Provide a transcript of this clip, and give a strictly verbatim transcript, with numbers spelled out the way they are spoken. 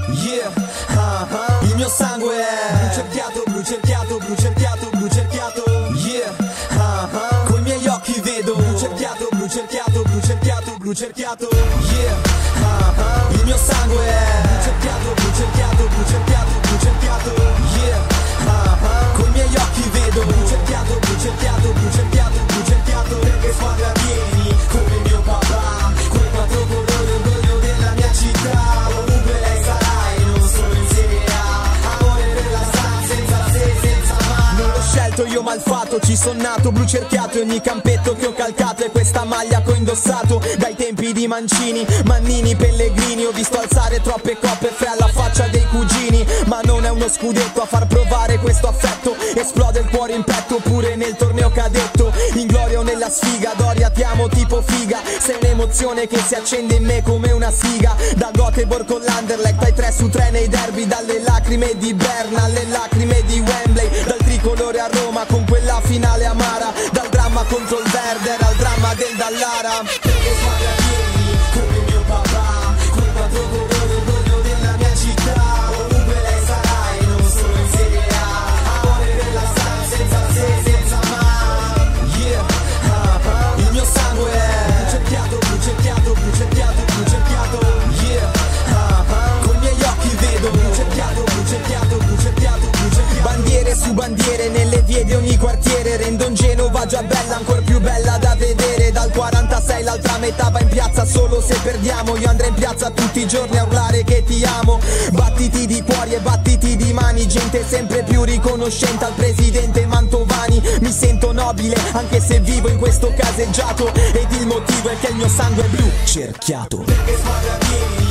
Yeah, uh-huh. Il mio sangue è blu cerchiato, blu cerchiato, blu cerchiato, blu cerchiato. Yeah, uh-huh. Coi miei occhi vedo blu cerchiato, blu cerchiato, blu cerchiato, blu cerchiato. Yeah, uh-huh. Il mio sangue è blu cerchiato, blu cerchiato, blu cerchiato, blu cerchiato. Yeah, uh-huh. Coi miei occhi vedo blu cerchiato, blu cerchiato, blu cerchiato, blu cerchiato. Perché squadra vieni come mio papà, quel quattro colori orgoglio della mia città. Io malfatto, ci son nato, blu cerchiato e ogni campetto che ho calcato è questa maglia che ho indossato dai tempi di Mancini, Mannini, Pellegrini. Ho visto alzare troppe coppe fra alla faccia dei cugini, ma non è uno scudetto a far provare questo affetto. Esplode il cuore in petto pure nel torneo cadetto, in gloria o nella sfiga. Doria ti amo tipo figa, sei un'emozione che si accende in me come una siga. Da Göteborg con l'Anderlecht dai tre su tre nei derby, dalle lacrime di Berna alle lacrime di Wembley, dal tricolore a Roma con quella finale amara, dal dramma contro il Werder al dramma del Dallara. Perché squadra vieni come mio papà, quel quattro colori orgoglio della mia città. Ovunque lei sarà e non solo in Serie A, amore per la strada senza se, senza ma. Yeah, uh-huh. Il mio sangue è blu cerchiato, blu cerchiato, blu cerchiato, blu cerchiato. Yeah, uh-huh. Con i miei occhi vedo blu cerchiato, blu cerchiato, blu cerchiato, blu cerchiato. Bandiere su bandiere nelle vie di ogni quartiere rendono Genova già bella, ancora più bella da vedere. Dal quarantasei l'altra metà va in piazza solo se perdiamo. Io andrei in piazza tutti i giorni a urlare che ti amo. Battiti di cuori e battiti di mani, gente sempre più riconoscente al presidente Mantovani. Mi sento nobile anche se vivo in questo caseggiato, ed il motivo è che il mio sangue è blu cerchiato. Perché squadra vieni